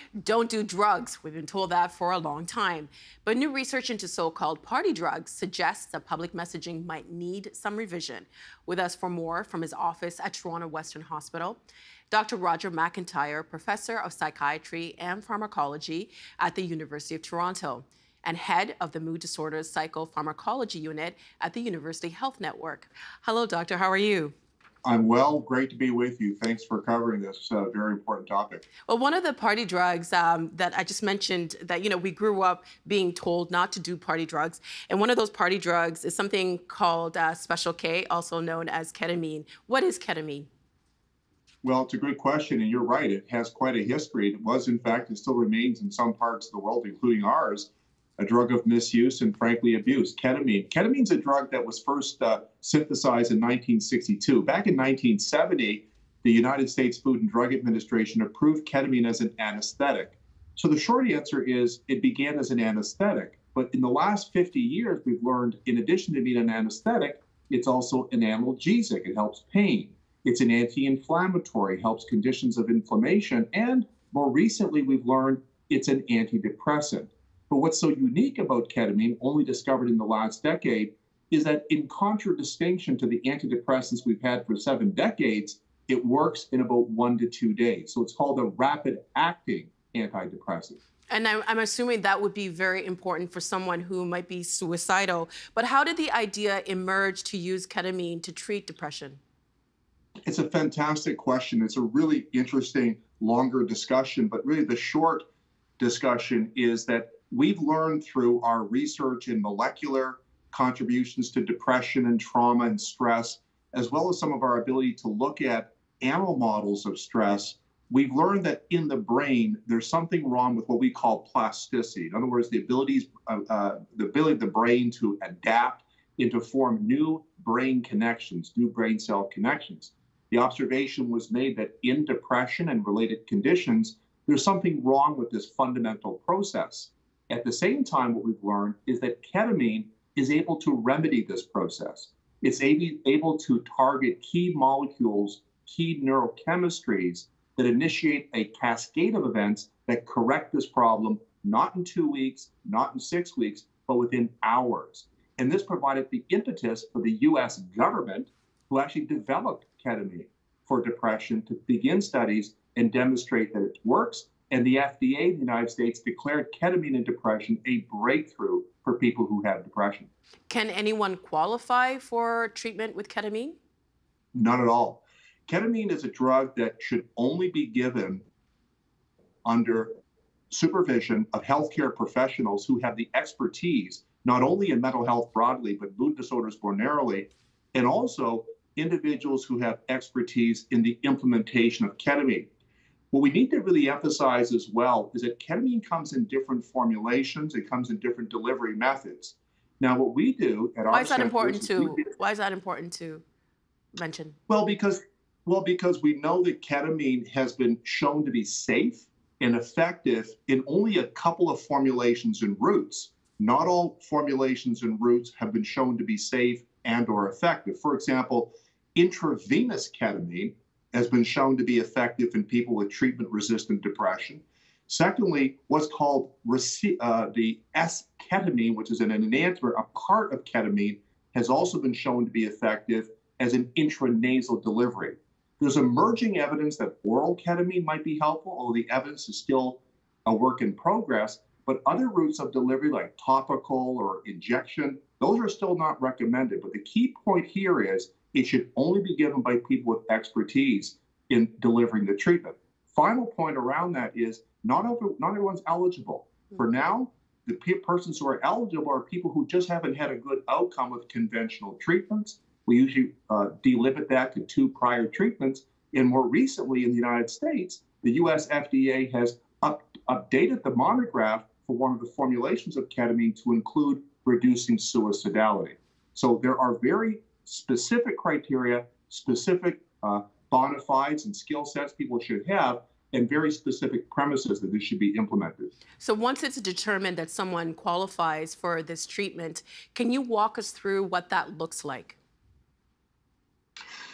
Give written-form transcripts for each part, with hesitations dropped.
Don't do drugs. We've been told that for a long time. But new research into so-called party drugs suggests that public messaging might need some revision. With us for more from his office at Toronto Western Hospital, Dr. Roger McIntyre, professor of psychiatry and pharmacology at the University of Toronto and head of the Mood Disorders Psychopharmacology Unit at the University Health Network. Hello, doctor. How are you? I'm well. Great to be with you. Thanks for covering this very important topic. Well, one of the party drugs that I just mentioned that, we grew up being told not to do party drugs. And one of those party drugs is something called Special K, also known as ketamine. What is ketamine? Well, it's a good question, and you're right. It has quite a history. It was, in fact, and still remains in some parts of the world, including ours, a drug of misuse and, frankly, abuse. Ketamine. Ketamine's a drug that was first synthesized in 1962. Back in 1970, the United States Food and Drug Administration approved ketamine as an anesthetic. So the short answer is it began as an anesthetic. But in the last 50 years, we've learned, in addition to being an anesthetic, it's also an analgesic. It helps pain. It's an anti-inflammatory, helps conditions of inflammation. And more recently, we've learned it's an antidepressant. But what's so unique about ketamine, only discovered in the last decade, is that in contradistinction to the antidepressants we've had for 7 decades, it works in about 1 to 2 days. So it's called a rapid-acting antidepressant. And I'm assuming that would be very important for someone who might be suicidal. But how did the idea emerge to use ketamine to treat depression? It's a fantastic question. It's a really interesting, longer discussion. But really the short discussion is that we've learned through our research in molecular contributions to depression and trauma and stress, as well as some of our ability to look at animal models of stress, we've learned that in the brain, there's something wrong with what we call plasticity. In other words, the ability of the brain to adapt and to form new brain connections, new brain cell connections. The observation was made that in depression and related conditions, there's something wrong with this fundamental process. At the same time, what we've learned is that ketamine is able to remedy this process. It's able to target key molecules, key neurochemistries that initiate a cascade of events that correct this problem, not in 2 weeks, not in 6 weeks, but within hours. And this provided the impetus for the US government, who actually developed ketamine for depression, to begin studies and demonstrate that it works. And the FDA in the United States declared ketamine in depression a breakthrough for people who have depression. Can anyone qualify for treatment with ketamine? Not at all. Ketamine is a drug that should only be given under supervision of healthcare professionals who have the expertise, not only in mental health broadly, but mood disorders more narrowly, and also individuals who have expertise in the implementation of ketamine. What we need to really emphasize as well is that ketamine comes in different formulations. It comes in different delivery methods. Now, what we do at our Why is that important to mention? Well, because we know that ketamine has been shown to be safe and effective in only a couple of formulations and routes. Not all formulations and routes have been shown to be safe and or effective. For example, intravenous ketamine has been shown to be effective in people with treatment-resistant depression. Secondly, what's called the S-ketamine, which is an enantiomer, a part of ketamine, has also been shown to be effective as an intranasal delivery. There's emerging evidence that oral ketamine might be helpful, although the evidence is still a work in progress. But other routes of delivery, like topical or injection, those are still not recommended. But the key point here is it should only be given by people with expertise in delivering the treatment. Final point around that is not everyone's eligible. For now, the persons who are eligible are people who just haven't had a good outcome with conventional treatments. We usually delimit that to 2 prior treatments. And more recently in the United States, the US FDA has updated the monograph for one of the formulations of ketamine to include reducing suicidality. So there are very specific criteria, specific bona fides and skill sets people should have, and very specific premises that this should be implemented. So once it's determined that someone qualifies for this treatment, can you walk us through what that looks like?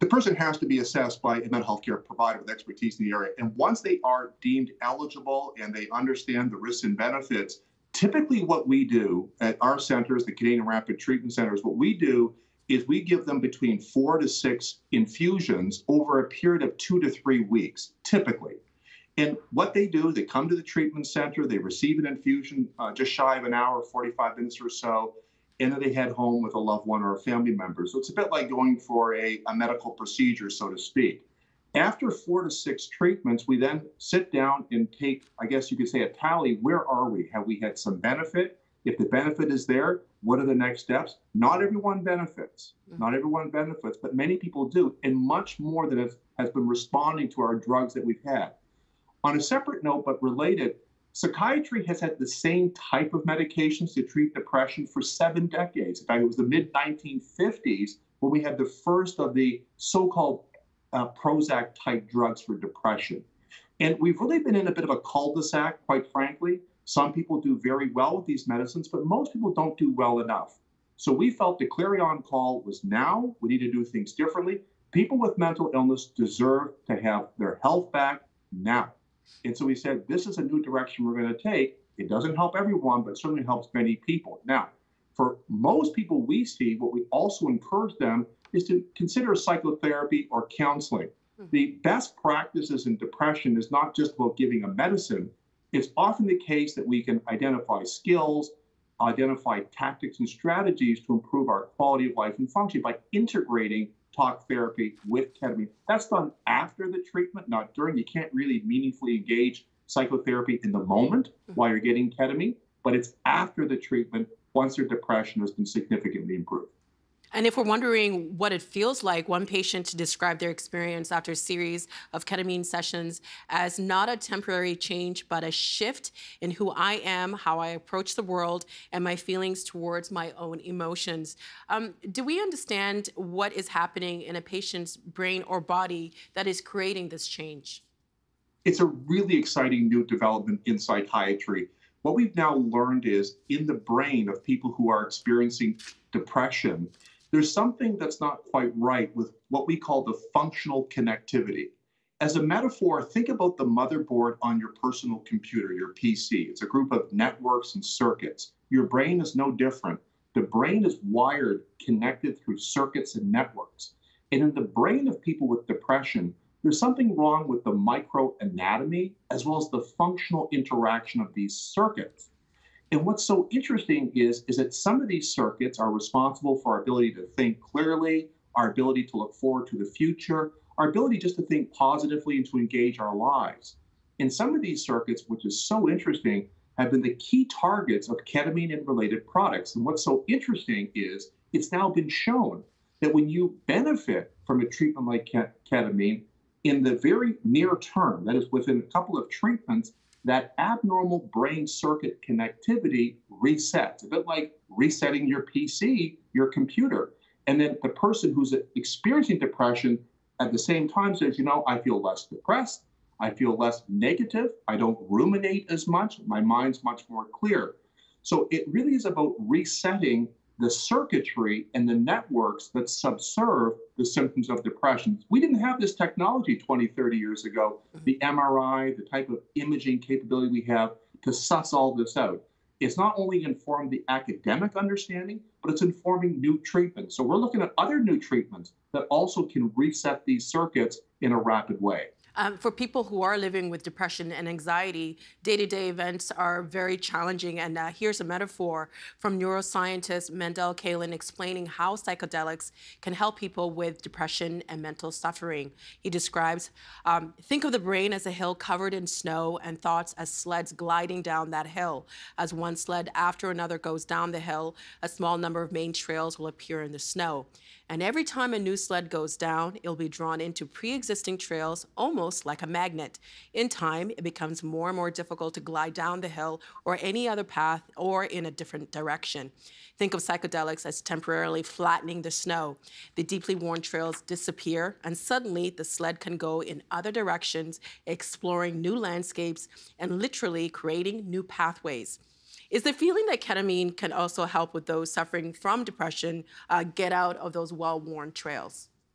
The person has to be assessed by a mental health care provider with expertise in the area. And once they are deemed eligible and they understand the risks and benefits, typically what we do at our centers, the Canadian Rapid Treatment Centers, what we do is we give them between 4 to 6 infusions over a period of 2 to 3 weeks, typically. And what they do, they come to the treatment center, they receive an infusion just shy of an hour, 45 minutes or so, and then they head home with a loved one or a family member. So it's a bit like going for a medical procedure, so to speak. After 4 to 6 treatments, we then sit down and take, I guess you could say, a tally. Where are we? Have we had some benefit? If the benefit is there, what are the next steps? Not everyone benefits. Not everyone benefits, but many people do, and much more than has been responding to our drugs that we've had. On a separate note, but related, psychiatry has had the same type of medications to treat depression for 7 decades. In fact, it was the mid-1950s when we had the first of the so-called Prozac-type drugs for depression. And we've really been in a bit of a cul-de-sac, quite frankly. Some people do very well with these medicines, but most people don't do well enough. So we felt the clarion call was now. We need to do things differently. People with mental illness deserve to have their health back now. And so we said, this is a new direction we're going to take. It doesn't help everyone, but certainly helps many people. Now, for most people we see, what we also encourage them is to consider psychotherapy or counseling. The best practices in depression is not just about giving a medicine. It's often the case that we can identify skills, identify tactics and strategies to improve our quality of life and function by integrating talk therapy with ketamine. That's done after the treatment, not during. You can't really meaningfully engage psychotherapy in the moment while you're getting ketamine, but it's after the treatment once their depression has been significantly improved. And if we're wondering what it feels like, one patient described their experience after a series of ketamine sessions as not a temporary change, but a shift in who I am, how I approach the world, and my feelings towards my own emotions. Do we understand what is happening in a patient's brain or body that is creating this change? It's a really exciting new development in psychiatry. What we've now learned is in the brain of people who are experiencing depression, there's something that's not quite right with what we call the functional connectivity. As a metaphor, think about the motherboard on your personal computer, your PC. It's a group of networks and circuits. Your brain is no different. The brain is wired, connected through circuits and networks. And in the brain of people with depression, there's something wrong with the microanatomy as well as the functional interaction of these circuits. And what's so interesting is that some of these circuits are responsible for our ability to think clearly, our ability to look forward to the future, our ability just to think positively and to engage our lives. And some of these circuits, which is so interesting, have been the key targets of ketamine and related products. And what's so interesting is it's now been shown that when you benefit from a treatment like ketamine, in the very near term, that is within a couple of treatments, that abnormal brain circuit connectivity resets, a bit like resetting your PC, your computer. And then the person who's experiencing depression at the same time says, you know, I feel less depressed, I feel less negative, I don't ruminate as much, my mind's much more clear. So it really is about resetting the circuitry and the networks that subserve the symptoms of depression. We didn't have this technology 20, 30 years ago, the MRI, the type of imaging capability we have to suss all this out. It's not only informed the academic understanding, but it's informing new treatments. So we're looking at other new treatments that also can reset these circuits in a rapid way. For people who are living with depression and anxiety, day-to-day events are very challenging. And here's a metaphor from neuroscientist Mendel Kaelin explaining how psychedelics can help people with depression and mental suffering. He describes, think of the brain as a hill covered in snow and thoughts as sleds gliding down that hill. As one sled after another goes down the hill, a small number of main trails will appear in the snow. And every time a new sled goes down, it'll be drawn into pre-existing trails, almost like a magnet. In time, it becomes more and more difficult to glide down the hill or any other path or in a different direction. Think of psychedelics as temporarily flattening the snow. The deeply worn trails disappear, and suddenly the sled can go in other directions, exploring new landscapes and literally creating new pathways. Is the feeling that ketamine can also help with those suffering from depression get out of those well-worn trails?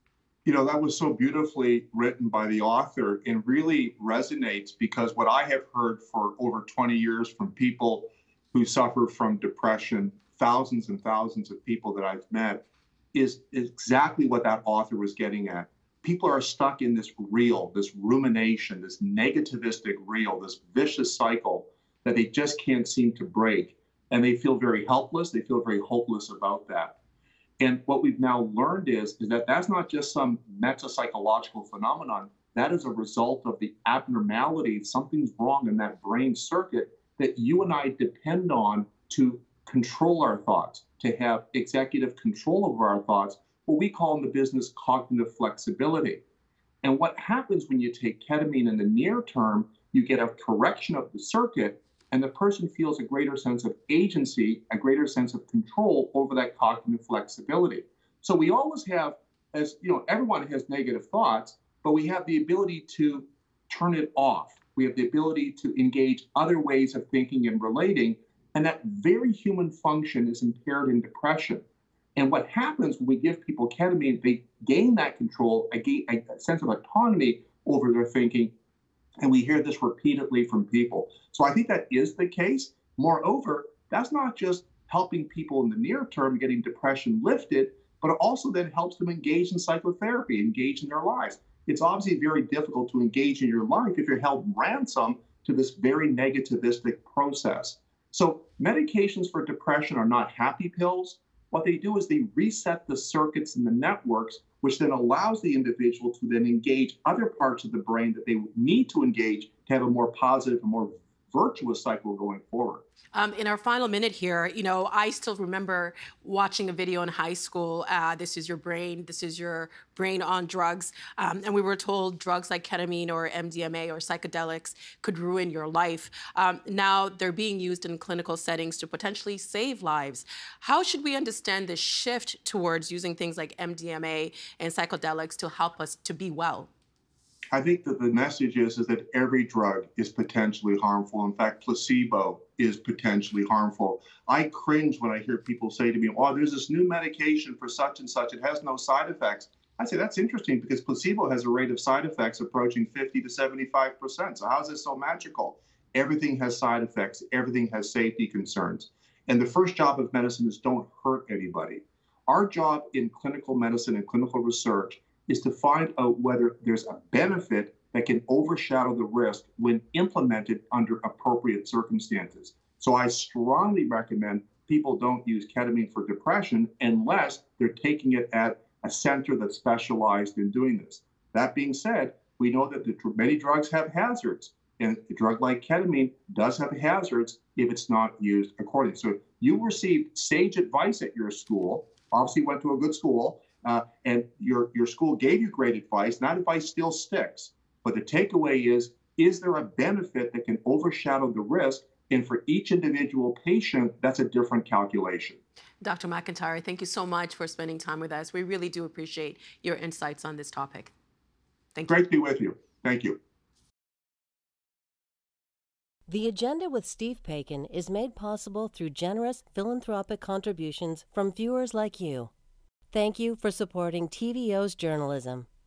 That was so beautifully written by the author and really resonates because what I have heard for over 20 years from people who suffer from depression, thousands and thousands of people that I've met, is exactly what that author was getting at. People are stuck in this reel, this rumination, this negativistic reel, this vicious cycle that they just can't seem to break. And they feel very helpless. They feel very hopeless about that. And what we've now learned is that that's not just some meta-psychological phenomenon. That is a result of the abnormality. Something's wrong in that brain circuit that you and I depend on to control our thoughts, to have executive control over our thoughts, what we call in the business cognitive flexibility. And what happens when you take ketamine in the near term, you get a correction of the circuit, and the person feels a greater sense of agency, a greater sense of control over that cognitive flexibility. So we always have, as you know, everyone has negative thoughts, but we have the ability to turn it off. We have the ability to engage other ways of thinking and relating, and that very human function is impaired in depression. And what happens when we give people ketamine, they gain that control, a sense of autonomy over their thinking. And we hear this repeatedly from people. So I think that is the case. Moreover, that's not just helping people in the near term getting depression lifted, but it also then helps them engage in psychotherapy, engage in their lives. It's obviously very difficult to engage in your life if you're held ransom to this very negativistic process. So medications for depression are not happy pills. What they do is they reset the circuits and the networks, which then allows the individual to then engage other parts of the brain that they need to engage to have a more positive and more virtuous cycle going forward. In our final minute here, I still remember watching a video in high school. This is your brain on drugs. And we were told drugs like ketamine or MDMA or psychedelics could ruin your life. Now they're being used in clinical settings to potentially save lives. How should we understand the shift towards using things like MDMA and psychedelics to help us to be well? I think that the message is that every drug is potentially harmful. In fact, placebo is potentially harmful. I cringe when I hear people say to me, oh, there's this new medication for such and such. It has no side effects. I say, that's interesting because placebo has a rate of side effects approaching 50 to 75%. So how is this so magical? Everything has side effects. Everything has safety concerns. And the first job of medicine is don't hurt anybody. Our job in clinical medicine and clinical research is to find out whether there's a benefit that can overshadow the risk when implemented under appropriate circumstances. So I strongly recommend people don't use ketamine for depression unless they're taking it at a center that's specialized in doing this. That being said, we know that many drugs have hazards, and a drug like ketamine does have hazards if it's not used accordingly. So you received sage advice at your school, obviously went to a good school, and your school gave you great advice. That advice still sticks. But the takeaway is there a benefit that can overshadow the risk? And for each individual patient, that's a different calculation. Dr. McIntyre, thank you so much for spending time with us. We really do appreciate your insights on this topic. Thank you. Great to be with you. Thank you. The Agenda with Steve Paikin is made possible through generous philanthropic contributions from viewers like you. Thank you for supporting TVO's journalism.